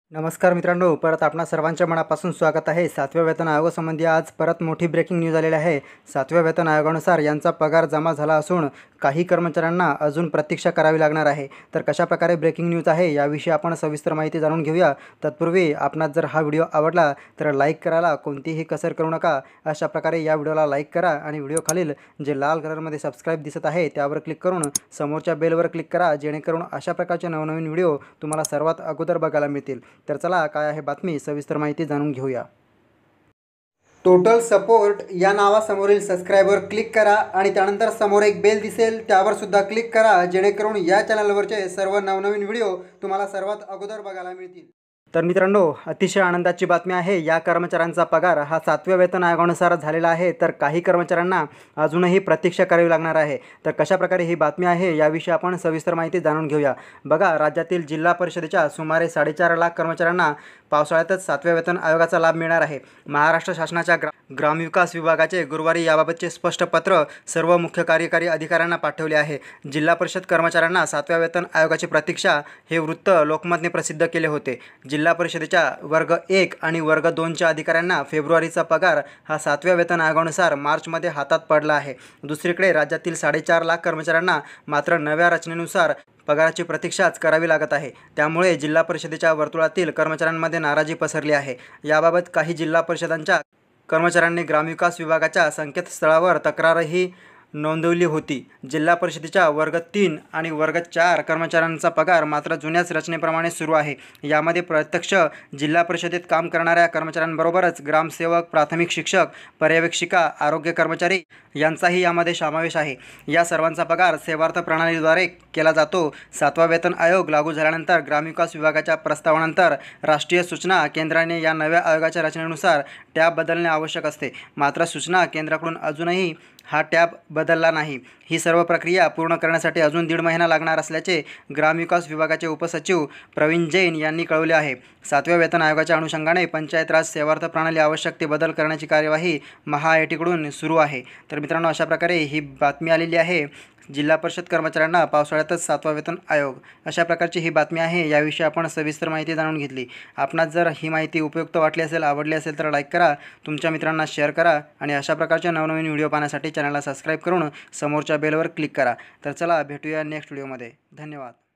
नमस्कार मित्रांनो, परत आपणा सर्वांच्या मनापासून स्वागत आहे। 7व्या वेतन आयोगासंबंधी आज परत मोठी ब्रेकिंग न्यूज आलेली आहे। 7व्या वेतन आयोगानुसार यांचा पगार जमा झाला असून काही कर्मचाऱ्यांना अजून प्रतीक्षा करावी लागणार आहे। तर कशा प्रकारे ब्रेकिंग न्यूज आहे याविषयी आपण सविस्तर माहिती जाणून घेऊया। तत्पूर्वी आपणास जर हा व्हिडिओ आवडला तर लाईक करायला कोणतीही कसर करू नका। अशा प्रकारे या व्हिडिओला लाईक करा आणि व्हिडिओ खालील जे लाल कलरमध्ये सबस्क्राइब दिसत आहे त्यावर क्लिक करून समोरच्या बेलवर क्लिक करा, जेणेकरून अशा प्रकारचे नवनवीन व्हिडिओ तुम्हाला सर्वात अगोदर बघायला मिळतील। तर चला काय आहे बातमी, सविस्तर माहिती जाणून घेऊया। टोटल सपोर्ट या नावासमोरील सबस्क्राइबवर क्लिक करा आणि त्यानंतर समोर एक बेल दिसेल त्यावर सुद्धा क्लिक करा, जेणेकरून या चॅनलवरचे सर्व नवनवीन व्हिडिओ तुम्हाला सर्वात अगोदर बघायला मिळतील। तर मित्रांनो, अतिशय आनंदाची बातमी आहे। या कर्मचाऱ्यांचा पगार हा 7व्या वेतन आयोगानुसार झालेला आहे। तर काही कर्मचाऱ्यांना अजूनही प्रतीक्षा करावी लागणार आहे। तर कशा प्रकारे ही बातमी आहे याविषयी आपण सविस्तर माहिती जाणून घेऊया। बघा, राज्यातील जिल्हा परिषदेच्या सुमारे 4.5 लाख कर्मचाऱ्यांना पावसाळ्यातच 7व्या वेतन आयोगाचा लाभ मिळणार आहे। महाराष्ट्र शासनाच्या ग्रामविकास विभागाचे गुरुवारी याबाबतचे स्पष्ट पत्र सर्व मुख्य कार्यकारी अधिकाऱ्यांना पाठवले आहे। जिल्हा परिषद कर्मचाऱ्यांना 7व्या वेतन आयोगाची प्रतीक्षा हे वृत्त लोकमतने प्रसिद्ध केले होते। जिल्हा परिषदेच्या वर्ग 1 आणि वर्ग 2च्या अधिकाऱ्यांना फेब्रुवारीचा पगार हा 7व्या वेतन आयोगानुसार मार्चमध्ये हातात पडला आहे। दुसरीकडे राज्यातील 4.5 लाख कर्मचाऱ्यांना मात्र नव्या रचनेनुसार पगाराची प्रतीक्षाच करावी लागत आहे। त्यामुळे जिल्हा परिषदेच्या वर्तुळातील कर्मचाऱ्यांमध्ये नाराजी पसरली आहे। याबाबत काही जिल्हा परिषदांच्या कर्मचाऱ्यांनी ग्रामविकास विभागाच्या संकेतस्थळावर तक्रारही नोंदवली होती। जिल्हा परिषदेच्या वर्ग 3 आणि वर्ग 4 कर्मचाऱ्यांचा पगार मात्र जुन्याच रचनेप्रमाणे सुरू आहे। यामध्ये प्रत्यक्ष जिल्हा परिषदेत काम करणाऱ्या कर्मचाऱ्यांबरोबरच ग्रामसेवक, प्राथमिक शिक्षक, पर्यवेक्षिका, आरोग्य कर्मचारी यांचाही यामध्ये समावेश आहे। या सर्वांचा पगार सेवार्थ प्रणालीद्वारे केला जातो। 7वा वेतन आयोग लागू झाल्यानंतर ग्रामविकास विभागाच्या प्रस्तावानंतर राष्ट्रीय सूचना केंद्राने या नव्या आयोगाच्या रचनेनुसार टॅब बदलणे आवश्यक असते। मात्र सूचना केंद्राकडून अजूनही हा टॅब बदलला नाही। ही सर्व प्रक्रिया पूर्ण करण्यासाठी अजून 1.5 महिना लागणार असल्याचे ग्रामविकास विभागाचे उपसचिव प्रवीण जैन यांनी कळवले आहे। 7व्या वेतन आयोगाच्या अनुषंगाने पंचायत राज सेवार्थ प्रणाली आवश्यक ते बदल करण्याची कार्यवाही महाआयटीकडून सुरू आहे। तर मित्रांनो, अशा प्रकारे ही बातमी आलेली आहे। जिल्हा परिषद कर्मचाऱ्यांना पावसाळ्यातच 7वा वेतन आयोग, अशा प्रकारची ही बातमी आहे। याविषयी आपण सविस्तर माहिती जाणून घेतली। आपणास जर ही माहिती उपयुक्त वाटली असेल, आवडली असेल तर लाईक करा, तुमच्या मित्रांना शेअर करा आणि अशा प्रकारचे नवनवीन व्हिडिओ पाहण्यासाठी चॅनलला सबस्क्राइब करून समोरच्या बेलवर क्लिक करा। तर चला भेटूया नेक्स्ट व्हिडिओमध्ये। धन्यवाद।